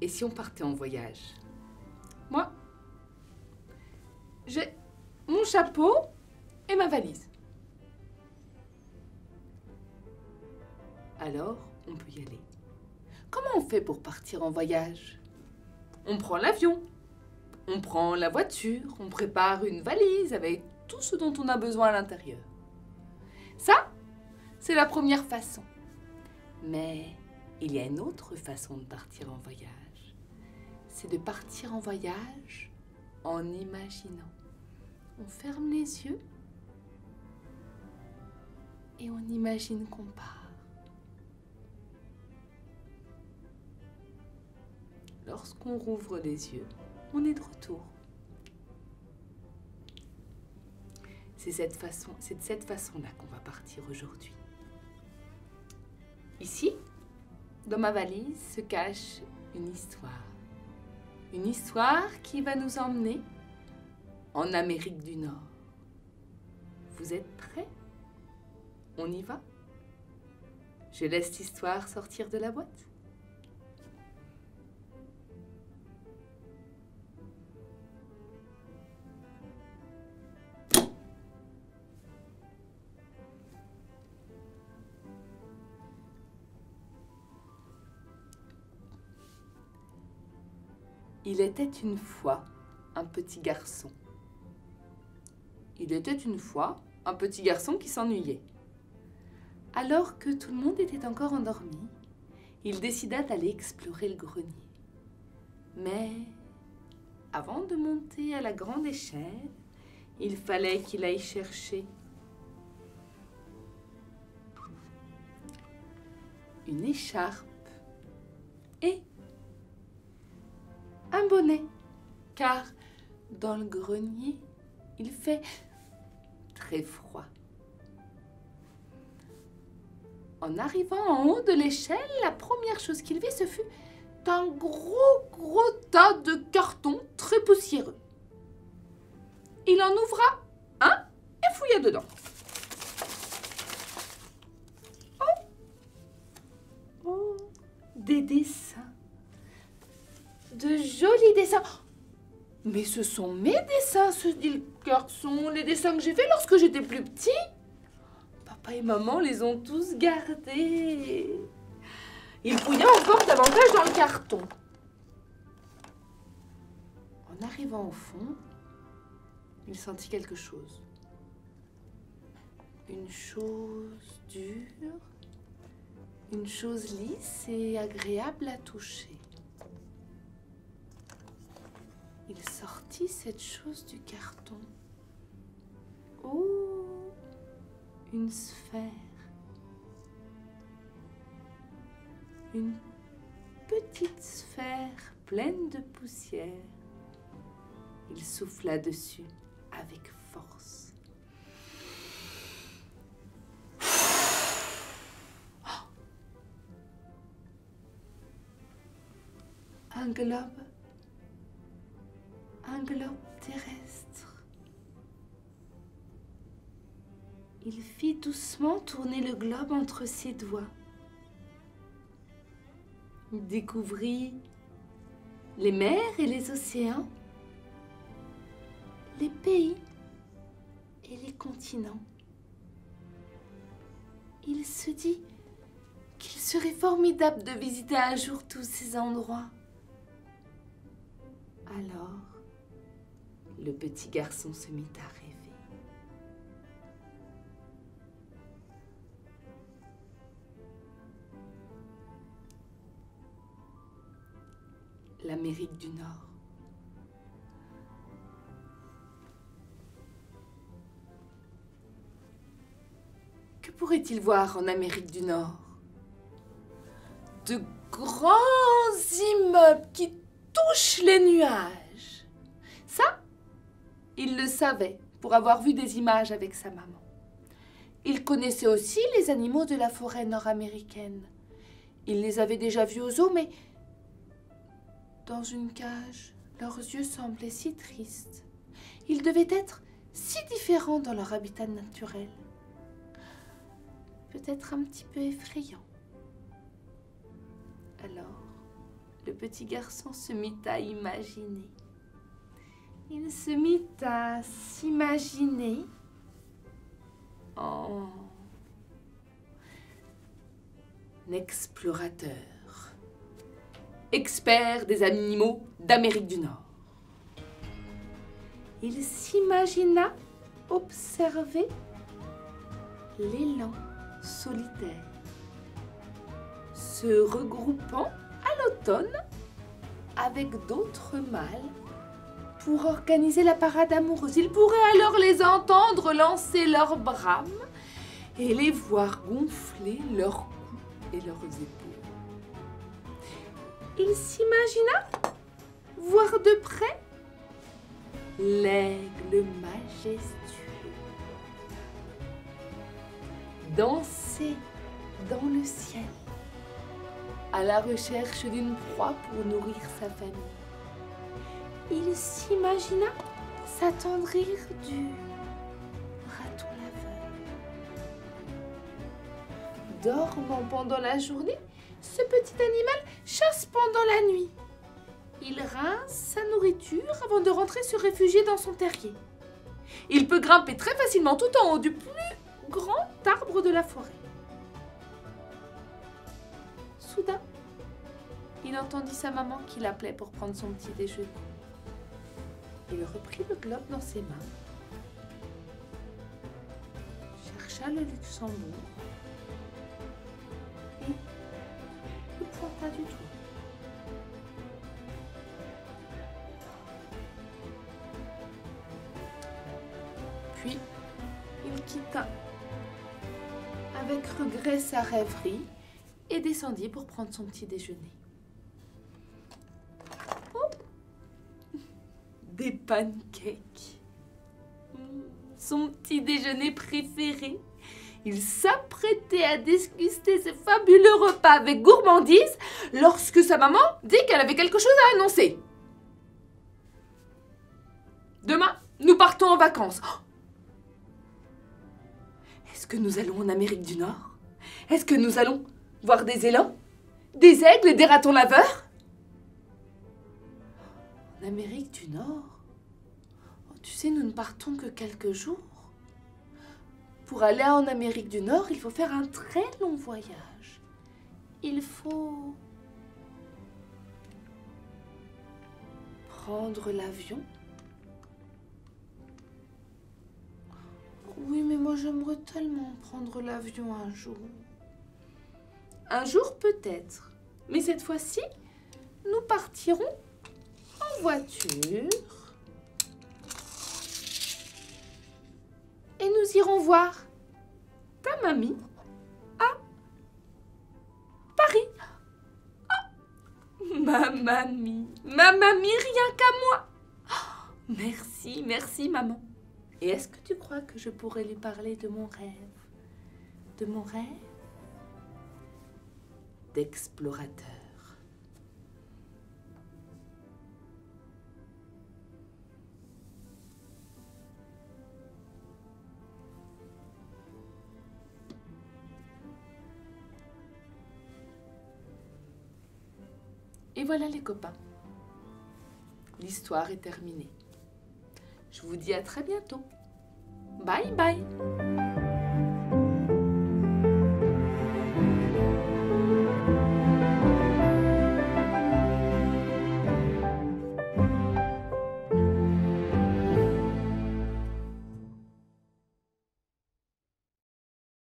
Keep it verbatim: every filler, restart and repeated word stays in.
Et si on partait en voyage? Moi, j'ai mon chapeau et ma valise. Alors, on peut y aller. Comment on fait pour partir en voyage? On prend l'avion, on prend la voiture, on prépare une valise avec tout ce dont on a besoin à l'intérieur. Ça, c'est la première façon. Mais il y a une autre façon de partir en voyage. C'est de partir en voyage en imaginant. On ferme les yeux et on imagine qu'on part. Lorsqu'on rouvre les yeux, on est de retour. C'est cette façon, c'est de cette façon-là qu'on va partir aujourd'hui. Ici, dans ma valise, se cache une histoire. Une histoire qui va nous emmener en Amérique du Nord. Vous êtes prêts? On y va? Je laisse l'histoire sortir de la boîte. Il était une fois un petit garçon. Il était une fois un petit garçon qui s'ennuyait. Alors que tout le monde était encore endormi, il décida d'aller explorer le grenier. Mais avant de monter à la grande échelle, il fallait qu'il aille chercher une écharpe et un bonnet, car dans le grenier, il fait très froid. En arrivant en haut de l'échelle, la première chose qu'il vit, ce fut un gros, gros tas de cartons très poussiéreux. Il en ouvra un et fouilla dedans. Oh, oh, des dessins. De jolis dessins. Mais ce sont mes dessins, se dit le garçon. Les dessins que j'ai faits lorsque j'étais plus petit. Papa et maman les ont tous gardés. Il fouilla encore davantage dans le carton. En arrivant au fond, il sentit quelque chose. Une chose dure, une chose lisse et agréable à toucher. Il sortit cette chose du carton. Oh, une sphère. Une petite sphère pleine de poussière. Il souffla dessus avec force. Oh! Un globe. Un globe terrestre. Il fit doucement tourner le globe entre ses doigts. Il découvrit les mers et les océans, les pays et les continents. Il se dit qu'il serait formidable de visiter un jour tous ces endroits. Alors, le petit garçon se mit à rêver. L'Amérique du Nord. Que pourrait-il voir en Amérique du Nord? De grands immeubles qui touchent les nuages. Ça, il le savait pour avoir vu des images avec sa maman. Il connaissait aussi les animaux de la forêt nord-américaine. Il les avait déjà vus au zoo, mais dans une cage, leurs yeux semblaient si tristes. Ils devaient être si différents dans leur habitat naturel. Peut-être un petit peu effrayants. Alors, le petit garçon se mit à imaginer. Il se mit à s'imaginer en explorateur, expert des animaux d'Amérique du Nord. Il s'imagina observer l'élan solitaire se regroupant à l'automne avec d'autres mâles pour organiser la parade amoureuse. Il pourrait alors les entendre lancer leurs brames et les voir gonfler leurs cous et leurs épaules. Il s'imagina voir de près l'aigle majestueux danser dans le ciel à la recherche d'une proie pour nourrir sa famille. Il s'imagina s'attendrir du raton laveur. Dormant pendant la journée, ce petit animal chasse pendant la nuit. Il rince sa nourriture avant de rentrer se réfugier dans son terrier. Il peut grimper très facilement tout en haut du plus grand arbre de la forêt. Soudain, il entendit sa maman qui l'appelait pour prendre son petit déjeuner. Il reprit le globe dans ses mains, chercha le Luxembourg et ne pointa du tout. Puis, il quitta avec regret sa rêverie et descendit pour prendre son petit déjeuner. Oh, des pancakes. Son petit déjeuner préféré. Il s'apprêtait à déguster ce fabuleux repas avec gourmandise lorsque sa maman dit qu'elle avait quelque chose à annoncer. Demain, nous partons en vacances. Oh, est-ce que nous allons en Amérique du Nord? Est-ce que nous allons voir des élans, des aigles et des ratons laveurs? En Amérique du Nord? Oh, tu sais, nous ne partons que quelques jours. Pour aller en Amérique du Nord, il faut faire un très long voyage. Il faut prendre l'avion. Oui, mais moi j'aimerais tellement prendre l'avion un jour. Un jour peut-être. Mais cette fois-ci, nous partirons en voiture. Et nous irons voir ta mamie à Paris. Ah, ma mamie, ma mamie rien qu'à moi. Oh, merci, merci maman. Et est-ce que tu crois que je pourrais lui parler de mon rêve? De mon rêve d'explorateur. Et voilà les copains. L'histoire est terminée. Je vous dis à très bientôt. Bye bye.